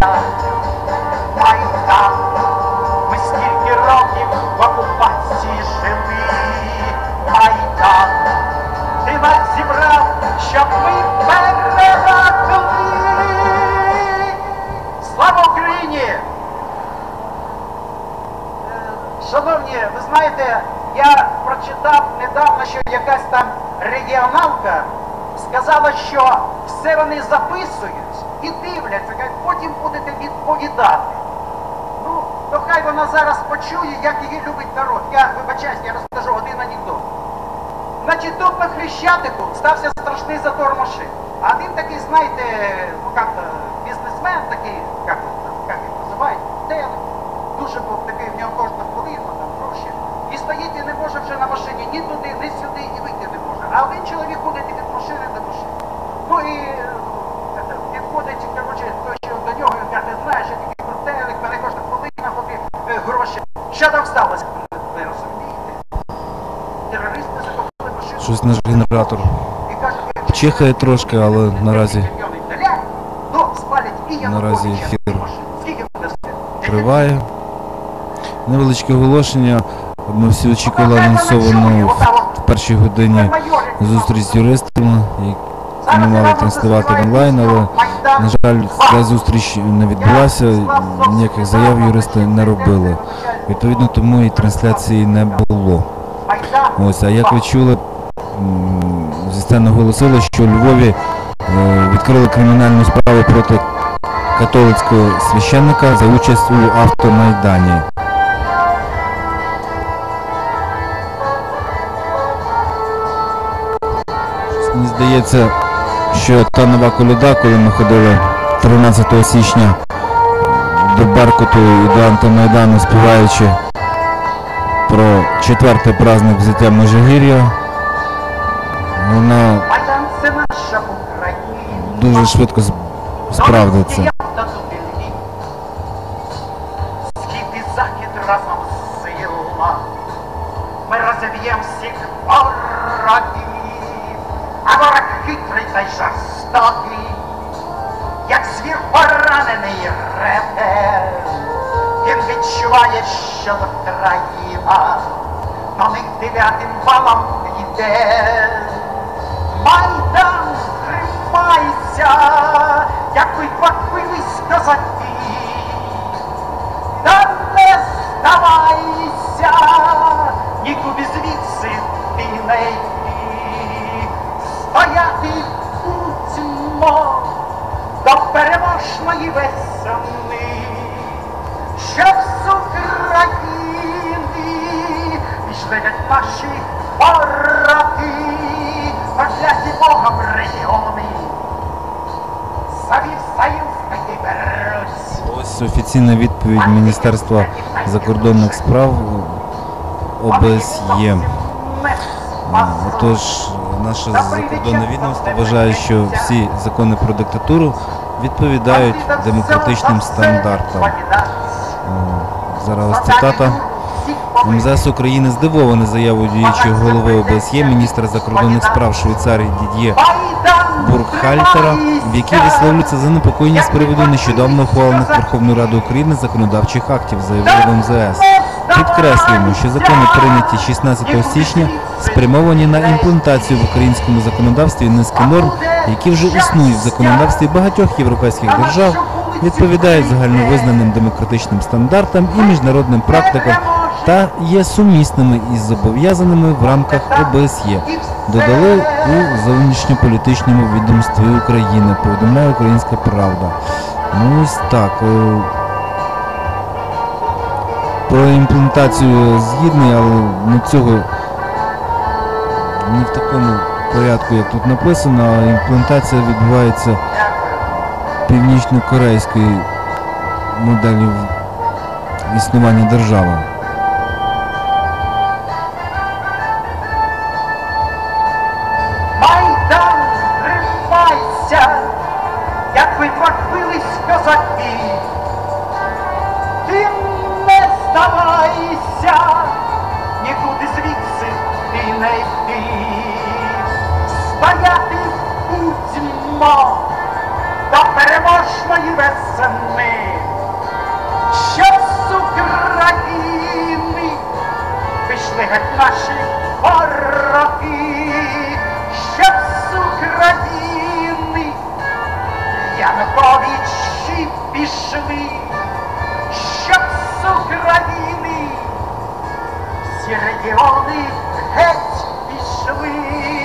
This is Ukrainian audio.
Майдан, ми стільки років в окупації жили. Майдан, ти нас зібрав, щоб ми перемогли. Слава Україні! Шановні, ви знаєте, я прочитав недавно, що якась там регіоналка сказала, що все вони записують і дивляться, як потім будете відповідати. Ну, то хай вона зараз почує, як її любить народ. Я, вибачаюсь, я розкажу один анекдот. Значить, тут на Хрещатику стався страшний затор машин. А один такий, знаєте, ну як-то бізнесмен такий, як їх називають, дуже був такий, в нього кожна хвилина, там гроші. І стоїть і не може вже на машині ні туди, ні сюди, і вийти не може. А один чоловік ходить від машини до машини. Ну і підходить, коротше, той, що до нього, він каже, знаєш, я такий крутелик, мене кожна хвилина ходить, гроші. Що там сталося? Ви розумієте? Терористи захопили машину. Щось наш генератор чихає трошки, але наразі ефір триває. Невеличке оголошення. Ми всі очікували анонсовану в першій годині зустріч з юристами, яку ми мали транслювати в онлайн, але, на жаль, ця зустріч не відбулася, ніяких заяв юристи не робили. Відповідно, тому і трансляції не було. Ось, а як ви чули, зі сцени оголосили, що у Львові відкрили кримінальну справу проти католицького священника за участь у автомайдані. Мені здається, що та нова коляда, коли ми ходили 13 січня до Беркуту і до автомайдану, співаючи про 4-й праздник взяття Межигір'я, вона дуже швидко справдиться. Схід і захід разом сила, ми розіб'єм всіх ворогів, а ворог хитрий та й жорстокий, як звір поранений реве, він відчуває, що країна на них 9-м валом йде. Майдан, тримайся, як ви поквились козаки, та не здавайся, нікуди звідси ти не йди, стояти будьмо до переможної весни, щоб з України пішли геть наші вороги, прокляті Богом регіони, завів союз, таки беруть. Ось офіційна відповідь Міністерства закордонних справ ОБСЄ. Отож, наше закордонне відомство вважає, що всі закони про диктатуру відповідають демократичним стандартам. Зараз ось цитата. МЗС України здивований заявою діючого голови ОБСЄ, міністра закордонних справ Швейцарії Дід'є Буркхальтера, в якій висловлюється занепокоєння з приводу нещодавно ухвалених Верховною Радою України законодавчих актів, заявив МЗС. Підкреслюємо, що закони, прийняті 16 січня, спрямовані на імплементацію в українському законодавстві низки норм, які вже існують в законодавстві багатьох європейських держав, відповідають загальновизнаним демократичним стандартам і міжнародним практикам та є сумісними із зобов'язаними в рамках ОБСЄ, додали у зовнішньополітичному відомстві України, повідомляє Українська Правда. Ну ось так. Про імплементацію згідний, але не цього, не в такому порядку, як тут написано, а імплементація відбувається північно-корейської моделі існування держави. Майдан, тримайся, як ви поквились козаки, ти не здавайся, нікуди звідси ти не йди, стояти будьмо до переможної весни. геть наші вороги, щоб з України Януковичі пішли, щоб з України всі регіони геть пішли.